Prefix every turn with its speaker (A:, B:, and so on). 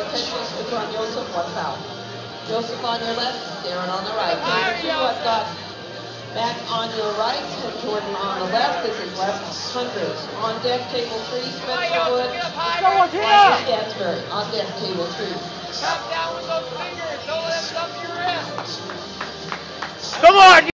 A: attention switch on Joseph, what's out? Joseph on your left, Darren on the right. Table 2, I've got Mac on your right and Jordan on the left. This is left 100. On deck, table 3, Spencer Wood. Ryan Stansbury. On deck, table 2.
B: Come down with those fingers. Don't let them thump your wrist.
C: Come on!